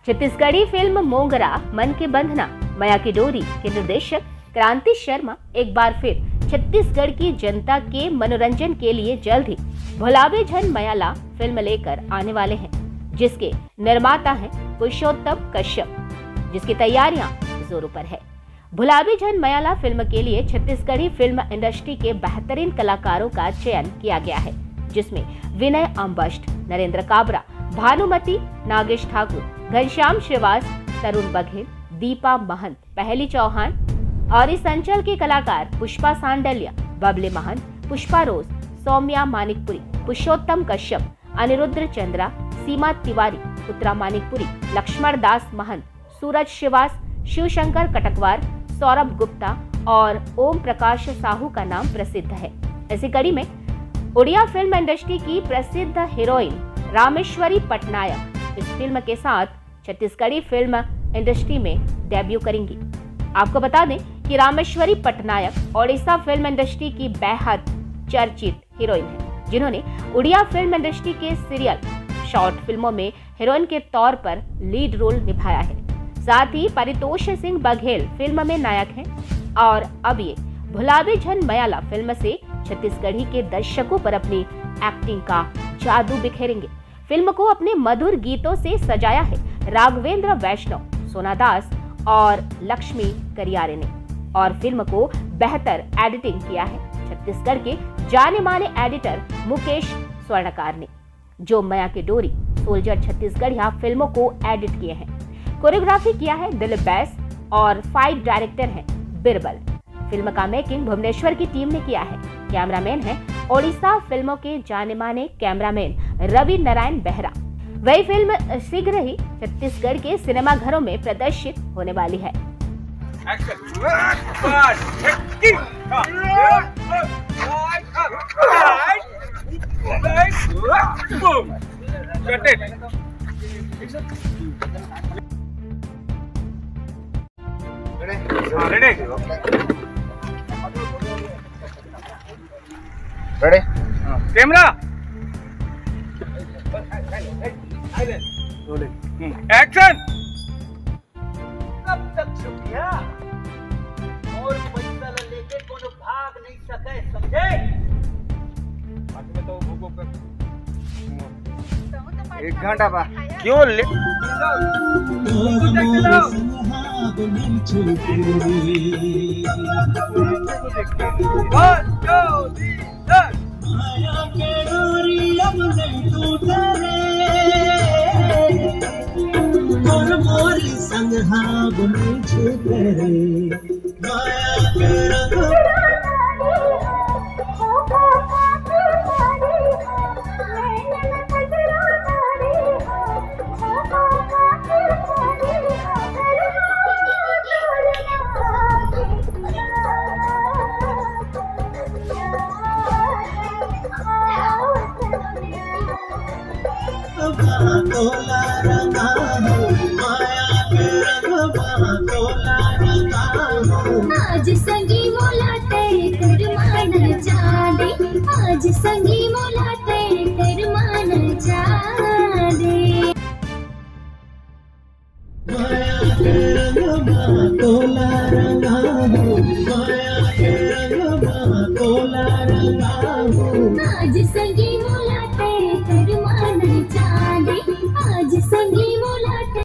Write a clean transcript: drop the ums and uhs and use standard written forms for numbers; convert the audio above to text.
Chhattisgarhi film मोगरा मन के बंधना माया की डोरी के निर्देशक क्रांति शर्मा एक बार फिर छत्तीसगढ़ की जनता के मनोरंजन के लिए जल्द ही भुलावे झन मयाला फिल्म लेकर आने वाले हैं, जिसके निर्माता हैं पुरुषोत्तम कश्यप, जिसकी तैयारियां जोरों पर है। भुलावे झन मयाला फिल्म के लिए छत्तीसगढ़ी फिल्म इंडस्ट्री के बेहतरीन कलाकारों का चयन किया गया है, जिसमें विनय अम्बष्ट, नरेंद्र काबरा, भानुमति, नागेश ठाकुर, घनश्याम श्रीवास, तरुण बघेल, दीपा महंत, पहली चौहान और इस अंचल के कलाकार पुष्पा सांडल्या, बबले महंत, पुष्पा रोज, सौम्या मानिकपुरी, पुरुषोत्तम कश्यप, अनिरुद्ध चंद्रा, सीमा तिवारी, उत्तरा मानिकपुरी, लक्ष्मण दास महंत, सूरज श्रीवास, शिवशंकर कटकवार, सौरभ गुप्ता और ओम प्रकाश साहू का नाम प्रसिद्ध है। इसी कड़ी में उड़िया फिल्म इंडस्ट्री की प्रसिद्ध हीरोइन रामेश्वरी पटनायक इस फिल्म के साथ छत्तीसगढ़ी फिल्म इंडस्ट्री में डेब्यू करेंगी। आपको बता दें कि रामेश्वरी पटनायक ओडिशा फिल्म इंडस्ट्री की बेहद चर्चित हीरोइन है, जिन्होंने उड़िया फिल्म इंडस्ट्री के सीरियल शॉर्ट फिल्मों में हीरोइन के तौर पर लीड रोल निभाया है। साथ ही परितोष सिंह बघेल फिल्म में नायक हैं और अब ये भुलावे झन मयाला फिल्म से छत्तीसगढ़ी के दर्शकों पर अपनी एक्टिंग का जादू बिखेरेंगे। फिल्म को अपने मधुर गीतों से सजाया है राघवेंद्र वैष्णव, सोना दास और लक्ष्मी करियारे ने, और फिल्म को बेहतर एडिटिंग किया है छत्तीसगढ़ के जाने माने एडिटर मुकेश स्वर्णकार ने, जो माया की डोरी, सोल्जर छत्तीसगढ़िया फिल्मों को एडिट किए हैं। कोरियोग्राफी किया है दिलीप बैस और फाइट डायरेक्टर है बिरबल। फिल्म का मेकिंग भुवनेश्वर की टीम ने किया है। कैमरामैन है ओडिशा फिल्मों के जाने माने कैमरामैन रवि नारायण बेहरा। वही फिल्म शीघ्र ही छत्तीसगढ़ के सिनेमाघरों में प्रदर्शित होने वाली है। Ready camera action. कब तक छुपिया और पैसा लेके कोनो भाग नहीं सके, समझे? एक घंटा बा क्यों ले संग माया के रंग तोला रंगा हो, माया के रंग तोला रंगा हो। आज संगी मोलाटे कर मान जा दे, आज संगी मोलाटे कर मान जा दे। माया के रंग तोला